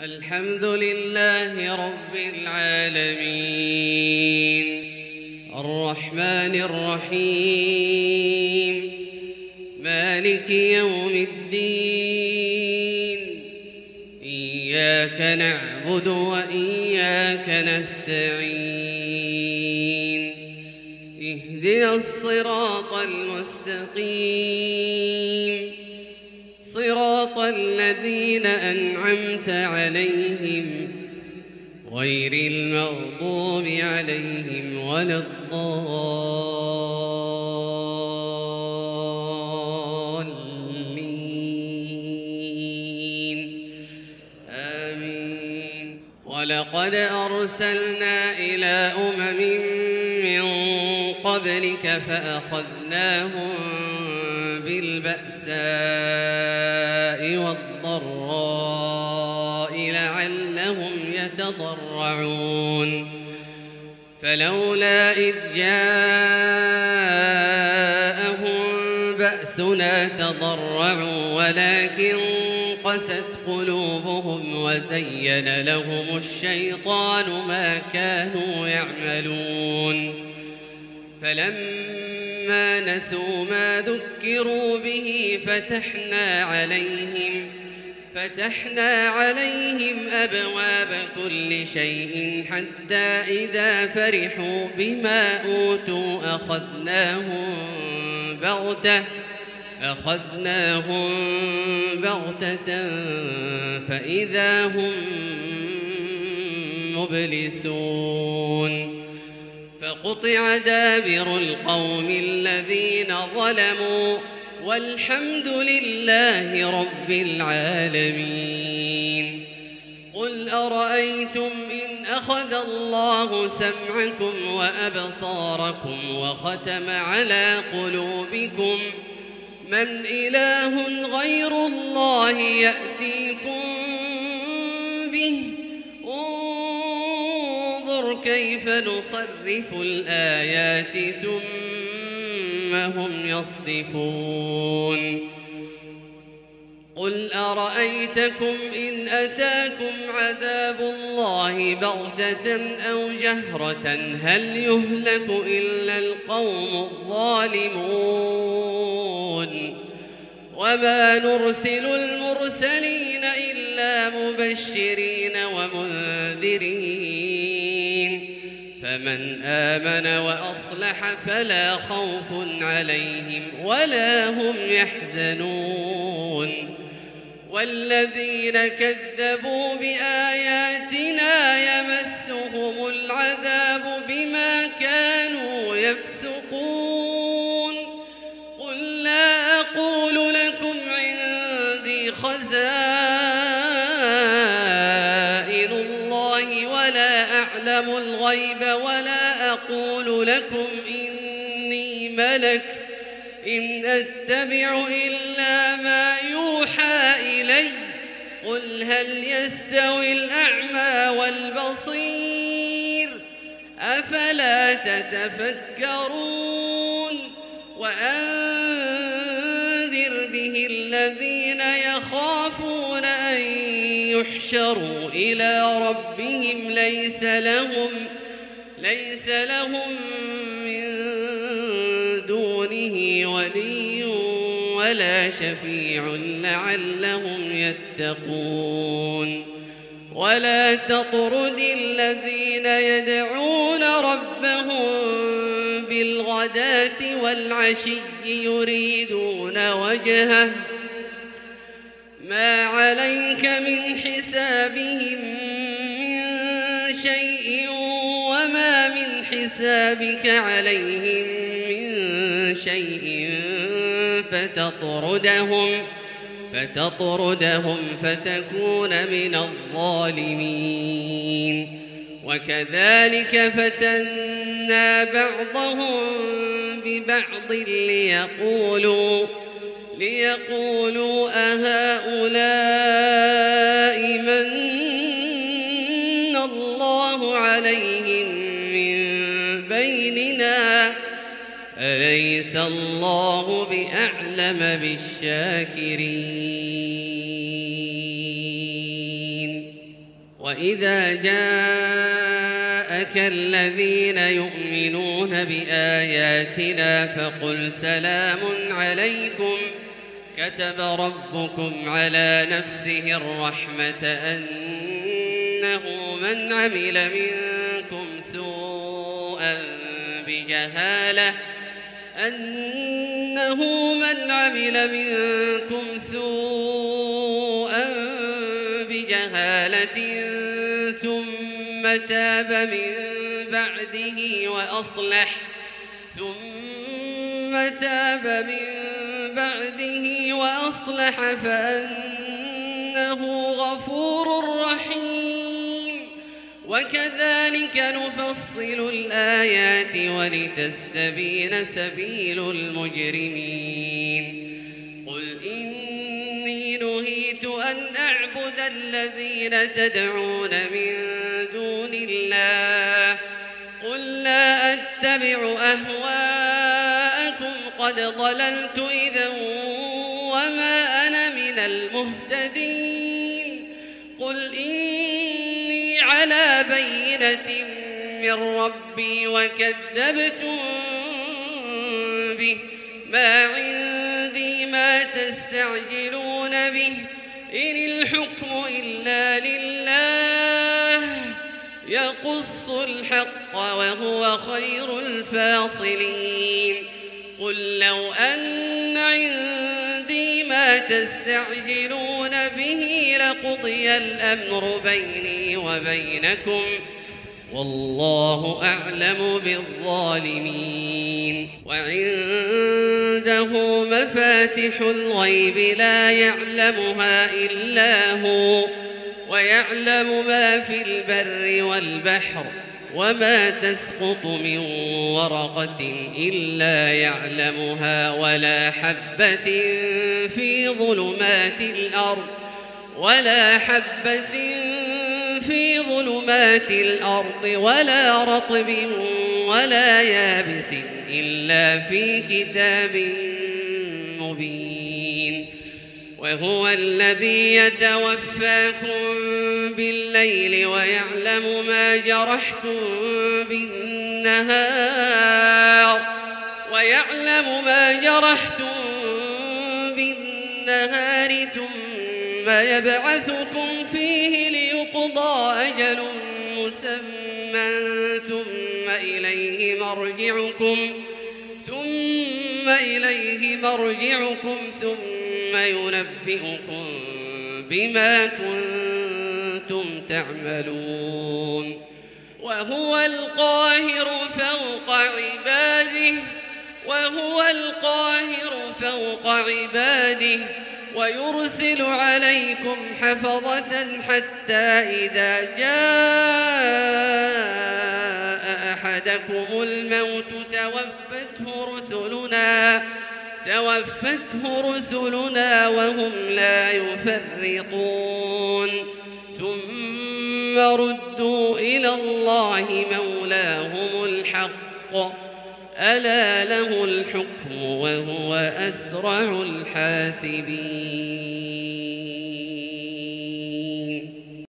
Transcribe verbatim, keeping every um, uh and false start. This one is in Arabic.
الحمد لله رب العالمين الرحمن الرحيم مالك يوم الدين إياك نعبد وإياك نستعين اهدنا الصراط المستقيم صراط الذين أنعمت عليهم غير المغضوب عليهم ولا الضالين آمين. ولقد أرسلنا إلى أمم من قبلك فأخذناهم بالبأساء والضراء لعلهم يتضرعون فلولا إذ جاءهم بأسنا تضرعوا ولكن قست قلوبهم وزين لهم الشيطان ما كانوا يعملون فلما نسوا ما ذكروا به فتحنا عليهم فتحنا عليهم أبواب كل شيء حتى إذا فرحوا بما أوتوا أخذناهم بغتة أخذناهم بغتة فإذا هم مبلسون فقطع دابر القوم الذين ظلموا والحمد لله رب العالمين. قل أرأيتم إن أخذ الله سمعكم وأبصاركم وختم على قلوبكم من إله غير الله يأتيكم به انظر كيف نصرف الآيات ثم هم يصدفون. قل أرأيتكم إن أتاكم عذاب الله بغتة أو جهرة هل يهلك إلا القوم الظالمون وما نرسل المرسلين إلا مبشرين ومنذرين فمن آمن وأصلح فلا خوف عليهم ولا هم يحزنون والذين كذبوا بآياتنا يمسهم العذاب بما كانوا يفسقون. قل لا أقول لكم عندي خزائن الله ولا أعلم الغيب ولا أقول لكم إني ملك إن أتبع إلا ما يوحى إلي قل هل يستوي الأعمى والبصير أفلا تتفكرون. وأنذر به الذين يخافون أن يحشروا إلى ربهم ليس لهم ليس لهم من دونه ولي ولا شفيع لعلهم يتقون. ولا تطرد الذين يدعون ربهم بالغداة والعشي يريدون وجهه ما عليك من حسابهم من شيء وما من حسابك عليهم من شيء فتطردهم فتطردهم فتكون من الظالمين. وكذلك فتنا بعضهم ببعض ليقولوا ليقولوا أهؤلاء من الله عليهم من بيننا أليس الله بأعلم بالشاكرين. وإذا جاءك الذين يؤمنون بآياتنا فقل سلام عليكم كتب ربكم على نفسه الرحمة أنه من عمل منكم سوءا بجهالة أنه من عمل منكم سوءا بجهالة ثم تاب من بعده وأصلح ثم تاب من بعده وأصلح فأنه غفور رحيم. وكذلك نفصل الآيات ولتستبين سبيل المجرمين. قل إني نهيت أن أعبد الذين تدعون من دون الله قل لا أتبع أهواءكم قد ضللت إذا وما أنا من المهتدين. قل إني على بينة من ربي وكذبتم به ما عندي ما تستعجلون به إن الحكم إلا لله يقص الحق وهو خير الفاصلين. قل لو أن عندي ما تستعجلون به لقضي الأمر بيني وبينكم والله أعلم بالظالمين. وعنده مفاتح الغيب لا يعلمها إلا هو ويعلم ما في البر والبحر وما تسقط من ورقة إلا يعلمها ولا حبة في ظلمات الأرض ولا حبة في ظلمات الأرض ولا رطب ولا يابس إلا في كتاب مبين. وهو الذي يتوفاكم بالليل ويعلم ما جرحتم بالنهار ويعلم ما جرحتم بالنهار ثم يبعثكم فيه ليقضى أجل مسمى ثم إليه مرجعكم ثم إليه مرجعكم ثم ينبئكم بما كنتم تعملون. وهو القاهر فوق عباده وهو القاهر فوق عباده ويرسل عليكم حفظة حتى إذا جاء أحدكم الموت توفته رسلنا توفته رسلنا وهم لا يفرطون ثم ردوا إلى الله مولاهم الحق ألا له الحكم وهو أسرع الحاسبين.